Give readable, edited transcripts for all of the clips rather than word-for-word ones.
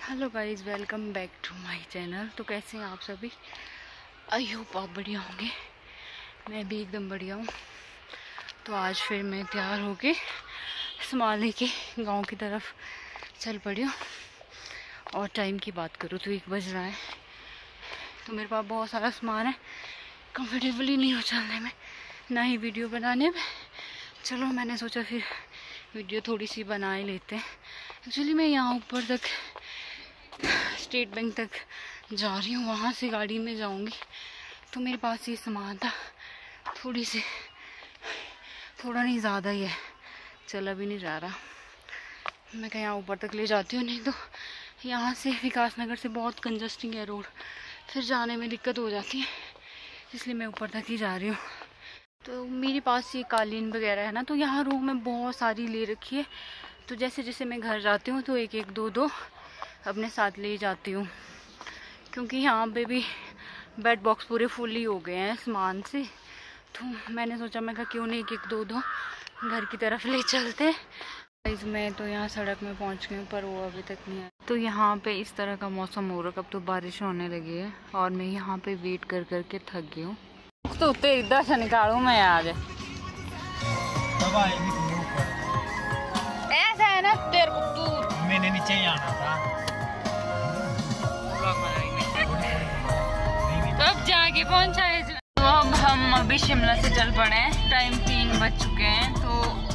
Hello guys, welcome back to my channel. तो कैसे हैं आप सभी? आई होप आप बढ़िया होंगे। मैं भी एकदम बढ़िया हूँ। तो आज फिर मैं तैयार होके सामान लेके गांव की तरफ चल पड़ी हूँ। और टाइम की बात करूँ तो 1 बज रहा है। तो मेरे पास बहुत सारा सामान है, कंफर्टेबल ही नहीं हो चलने में, ना ही वीडियो बनाने में। चलो मैंने सोचा फिर वीडियो थोड़ी सी बना ही लेते हैं। एक्चुअली मैं यहाँ ऊपर तक स्टेट बैंक तक जा रही हूँ, वहाँ से गाड़ी में जाऊँगी। तो मेरे पास ये सामान था, थोड़ा नहीं ज़्यादा ही है, चला भी नहीं जा रहा। मैं कहीं यहाँ ऊपर तक ले जाती हूँ, नहीं तो यहाँ से विकास नगर से बहुत कंजस्टिंग है रोड, फिर जाने में दिक्कत हो जाती है, इसलिए मैं ऊपर तक ही जा रही हूँ। तो मेरे पास ये कालीन वगैरह है ना, तो यहाँ रूम में बहुत सारी ले रखी है। तो जैसे जैसे मैं घर जाती हूँ तो एक एक दो दो अपने साथ ले जाती हूँ, क्योंकि यहाँ पे भी बेड बॉक्स पूरे फुल ही हो गए हैं सामान से। तो मैंने सोचा, मैं कहा क्यों नहीं एक एक दो दो घर की तरफ ले चलते। मैं तो यहाँ सड़क में पहुँच गई हूँ, पर वो अभी तक नहीं आया। तो यहाँ पे इस तरह का मौसम हो रहा है, अब तो बारिश होने लगी है और मैं यहाँ पे वेट कर करके थक गई हूँ। तो तेरी दर्शन निकालूं मैं आज। ऐसा है ना, तेरे को तू मैंने नीचे ही आना था। तो अब जाके पहुंचा है। तो अब हम अभी शिमला से चल पड़े हैं, टाइम 3 बज चुके हैं। तो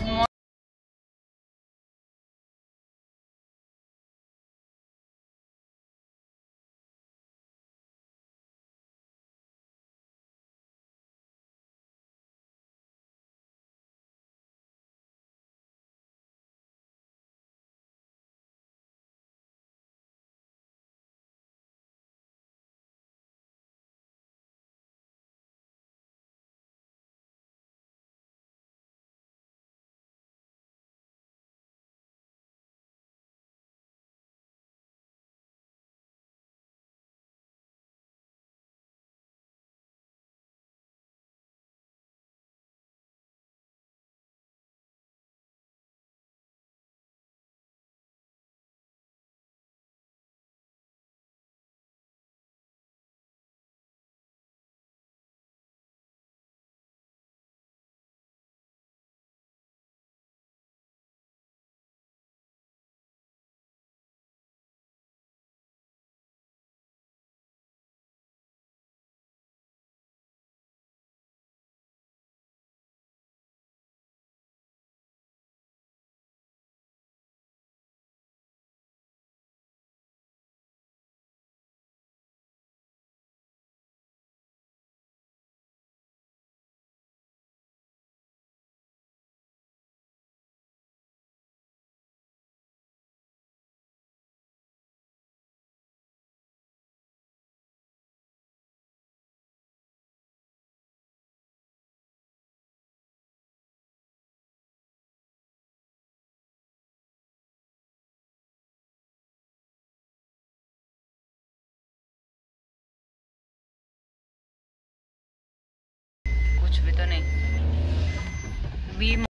कुछ भी तो नहीं भी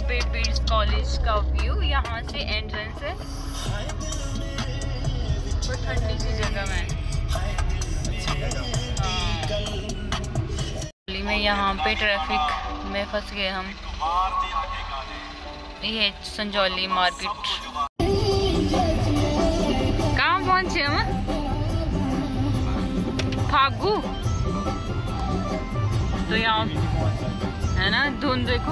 पे बीड्स कॉलेज का व्यू, यहाँ से एंट्रेंस है, पर ठंडी सी जगह में। दिल्ली में यहाँ पे ट्रैफिक में फंस गए हम। ये संजौली मार्केट। कहाँ पहुँचे हम? फागू। तो यहाँ है ना धुंध देखो।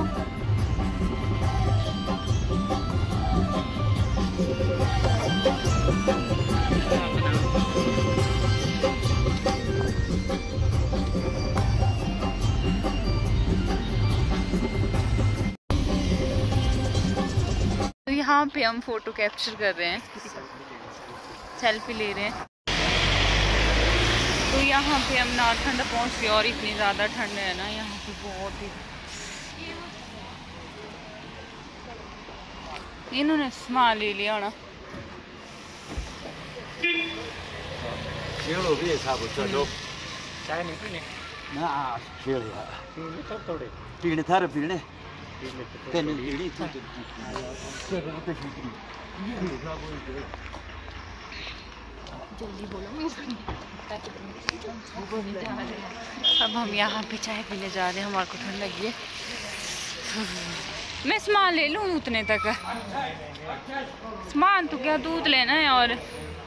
तो यहाँ पे हम फोटो कैप्चर कर रहे हैं, सेल्फी ले रहे हैं। तो यहाँ पे हम नारकंडा पहुँच गए और इतनी ज़्यादा ठंड है ना यहाँ पे, बहुत ही। इन्होंने सामान ले लिया होना। चाय नहीं पीने ना पीने थारे पीने जल्दी बोलो। अब हम यहाँ पे चाय पीने जा रहे हैं, हमारे को ठंड लगी है। मैं सामान ले लूँ उतने तक। सामान तो क्या दूध लेना है और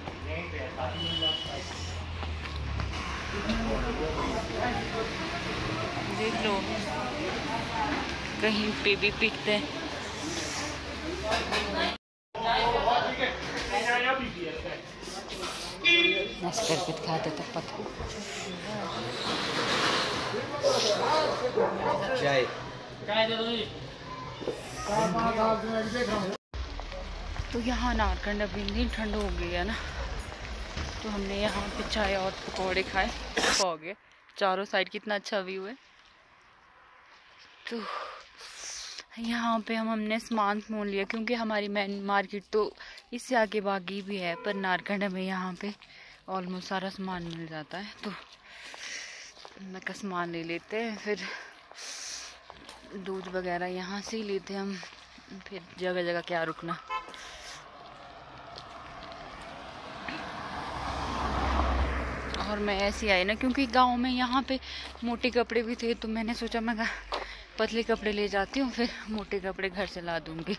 देख लो कहीं पे भी पीते हैं। ऐसे करके दिखाते तब पता। तो यहाँ नारकंड अभी इतनी ठंड हो गई है ना, तो हमने यहाँ पे चाय और पकौड़े खाए। हो गए चारों साइड, कितना अच्छा व्यू है। तो यहाँ पे हमने सामान मोल लिया, क्योंकि हमारी मेन मार्केट तो इससे आगे बागी भी है, पर नारकंड में यहाँ पे ऑलमोस्ट सारा सामान मिल जाता है। तो मैं का सामान ले लेते हैं, फिर दूध वगैरह यहाँ से ही लेते हैं हम, फिर जगह जगह क्या रुकना। और मैं ऐसे आई ना, क्योंकि गांव में यहाँ पे मोटे कपड़े भी थे, तो मैंने सोचा मैं पतले कपड़े ले जाती हूँ, फिर मोटे कपड़े घर से ला दूँगी।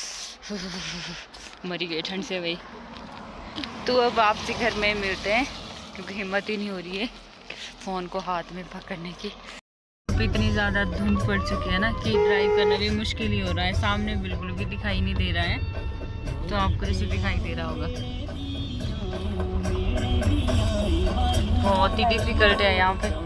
मरी गई ठंड से भाई। तो अब आपसे घर में मिलते हैं, क्योंकि हिम्मत ही नहीं हो रही है फ़ोन को हाथ में पकड़ने की। इतनी ज़्यादा धुंध पड़ चुकी है ना कि ड्राइव करना भी मुश्किल ही हो रहा है। सामने बिल्कुल भी दिखाई नहीं दे रहा है, तो आपको ऐसे दिखाई दे रहा होगा। बहुत ही डिफिकल्ट है यहाँ पे।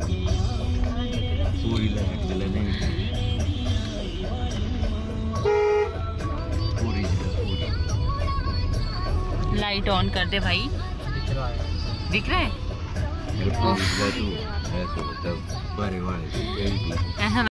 लाइट ऑन कर दे भाई। दिख रहा है? ऐसा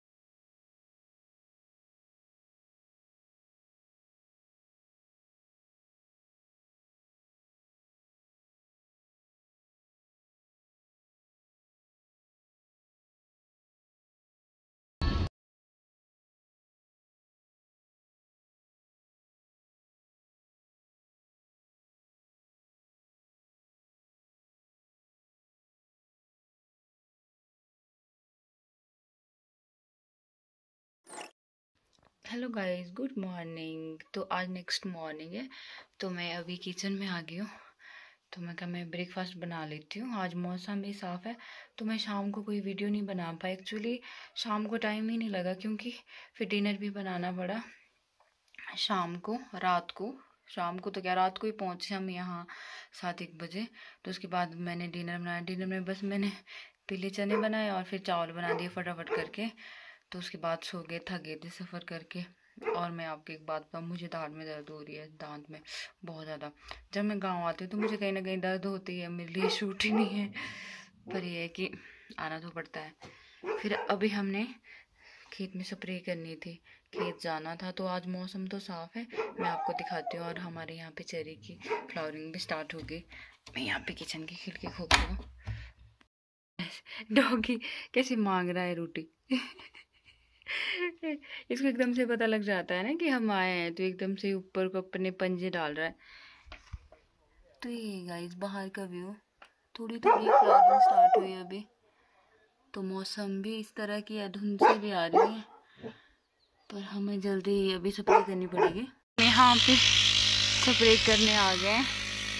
हेलो गाइस, गुड मॉर्निंग। तो आज नेक्स्ट मॉर्निंग है, तो मैं अभी किचन में आ गई हूँ। तो मैं कहा मैं ब्रेकफास्ट बना लेती हूँ। आज मौसम भी साफ़ है, तो मैं शाम को कोई वीडियो नहीं बना पाई। एक्चुअली शाम को टाइम ही नहीं लगा, क्योंकि फिर डिनर भी बनाना पड़ा शाम को। शाम को तो क्या, रात को ही पहुँचे हम यहाँ 7-1 बजे। तो उसके बाद मैंने डिनर बनाया। डिनर में बस मैंने पीले चने बनाए और फिर चावल बना दिए फटाफट करके। तो उसके बाद सो गए, थक गए थे सफ़र करके। और मैं आपको एक बात बताऊँ, मुझे दांत में दर्द हो रही है, दांत में बहुत ज़्यादा। जब मैं गांव आती हूँ तो मुझे कहीं ना कहीं दर्द होती है, मेरे लिए शूट ही नहीं है, पर यह है कि आना तो पड़ता है। फिर अभी हमने खेत में स्प्रे करनी थी, खेत जाना था। तो आज मौसम तो साफ़ है, मैं आपको दिखाती हूँ। और हमारे यहाँ पे चेरी की फ्लावरिंग भी स्टार्ट हो गई। मैं यहाँ पे किचन की खिड़की खोलती हूँ। डॉगी कैसे मांग रहा है रोटी। इसको एकदम से पता लग जाता है ना कि हम आए हैं, तो एकदम से ऊपर को अपने पंजे डाल रहा है। तो ये गाइस बाहर का व्यू, थोड़ी थोड़ी फ्लावरिंग स्टार्ट हुई अभी, तो मौसम भी इस तरह की है, धुंध से भी आ रही है, पर हमें जल्दी अभी स्प्रे करनी पड़ेगी। यहाँ पे स्प्रे करने आ गए हैं,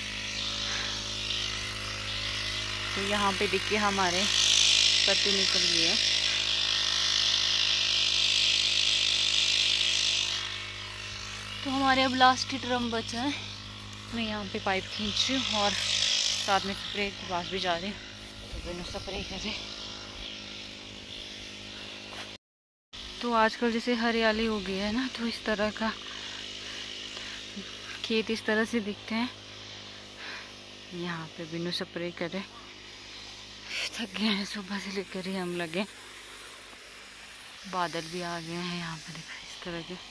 तो यहाँ पे देखिए हमारे पत्ते निकल गए। तो हमारे अब लास्ट ही ड्रम बचा है। मैं यहाँ पे पाइप खींच रही हूँ और साथ में स्प्रे के पास भी जा रही हूँ, तो दोनों स्प्रे कर रहे। तो आजकल जैसे हरियाली हो गई है ना, तो इस तरह का खेत इस तरह से दिखते हैं। यहाँ पे बिनु स्प्रे करे, थक गए हैं सुबह से लेकर ही हम लगे। बादल भी आ गए हैं यहाँ पे, देखो इस तरह के।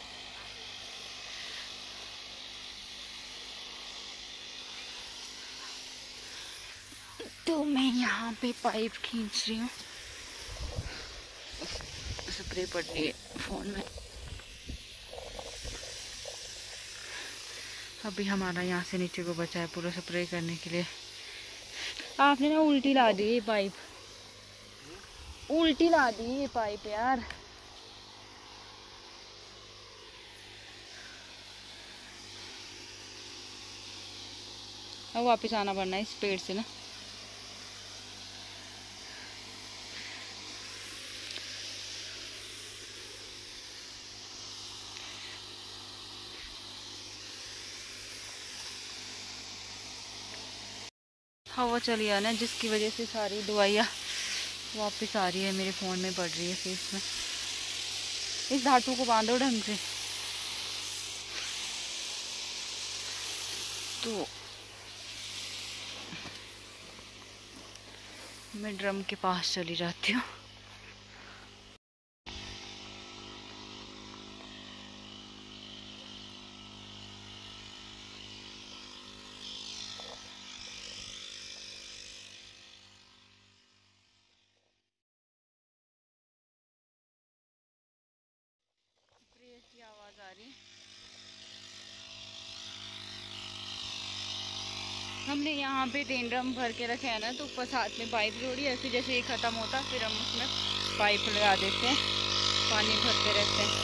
तो मैं यहाँ पे पाइप खींच रही हूँ, स्प्रे पड़ रही है फोन में। अभी हमारा यहाँ से नीचे को बचा है पूरा स्प्रे करने के लिए। आपने ना उल्टी ला दी ये पाइप, उल्टी ला दी ये पाइप यार। अब वापस आना पड़ना है इस पेड़ से ना। हवा चली आ ना, जिसकी वजह से सारी दवाइयाँ वापस आ रही है, मेरे फ़ोन में पड़ रही है फेस में। इस धातु को बांधो ढंग से। तो मैं ड्रम के पास चली जाती हूँ। की आवाज़ आ रही है। हमने यहाँ पे 3 ड्रम भर के रखे हैं ना, तो ऊपर साथ में पाइप जोड़ी है, फिर जैसे ये ख़त्म होता फिर हम उसमें पाइप लगा देते हैं, पानी भरते रहते हैं।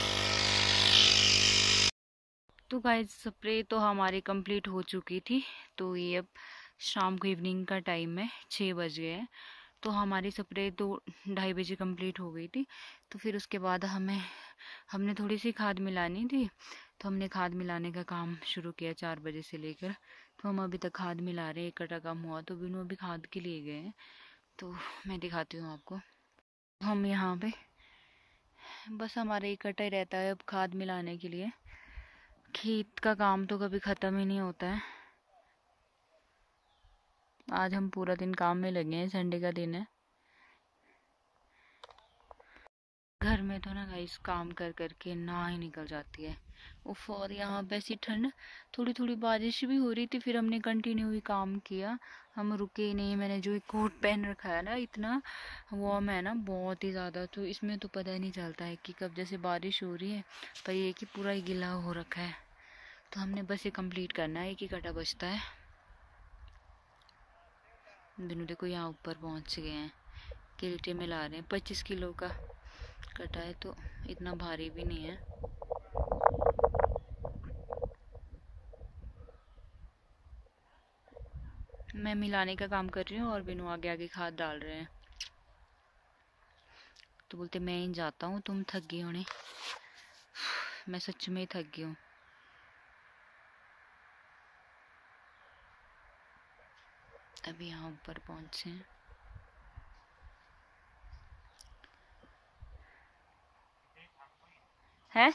तो गाइस स्प्रे तो हमारी कंप्लीट हो चुकी थी। तो ये अब शाम को इवनिंग का टाइम है, 6 बज गए हैं। तो हमारी स्प्रे तो 2:30 बजे कंप्लीट हो गई थी। तो फिर उसके बाद हमने थोड़ी सी खाद मिलानी थी, तो हमने खाद मिलाने का काम शुरू किया 4 बजे से लेकर। तो हम अभी तक खाद मिला रहे हैं, 1 कट्टा कम हुआ तो बिनु अभी खाद के लिए गए हैं। तो मैं दिखाती हूँ आपको। हम यहाँ पे बस हमारा 1 कट्टा ही रहता है अब खाद मिलाने के लिए। खेत का काम तो कभी ख़त्म ही नहीं होता है। आज हम पूरा दिन काम में लगे हैं, संडे का दिन है। घर में तो ना गाइस काम कर करके ना ही निकल जाती है उफ। और यहाँ पे ऐसी ठंड, थोड़ी थोड़ी बारिश भी हो रही थी, फिर हमने कंटिन्यू ही काम किया, हम रुके ही नहीं। मैंने जो एक कोट पहन रखा है ना, इतना वार्म है ना, बहुत ही ज़्यादा, तो इसमें तो पता ही नहीं चलता है कि कब जैसे बारिश हो रही है, पर ये कि पूरा ही गीला हो रखा है। तो हमने बस ये कंप्लीट करना है, 1 ही कटा बचता है। बिनु देखो यहाँ ऊपर पहुँच गए हैं, किल्टे में ला रहे हैं। 25 किलो का कटा है, तो इतना भारी भी नहीं है। मैं मिलाने का काम कर रही हूँ और बिनु आगे आगे खाद डाल रहे हैं। तो बोलते मैं ही जाता हूँ, तुम थक गई होने। मैं सच में थक गई हूँ। अभी यहाँ ऊपर पहुँचे हैं। है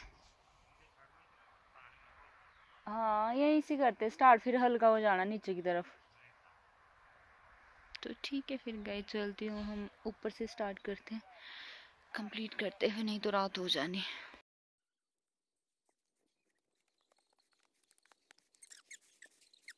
हाँ, यहीं से करते स्टार्ट, फिर हल्का हो जाना नीचे की तरफ। तो ठीक है फिर गए, चलती हूँ, हम ऊपर से स्टार्ट करते हैं, कंप्लीट करते हैं, नहीं तो रात हो जानी।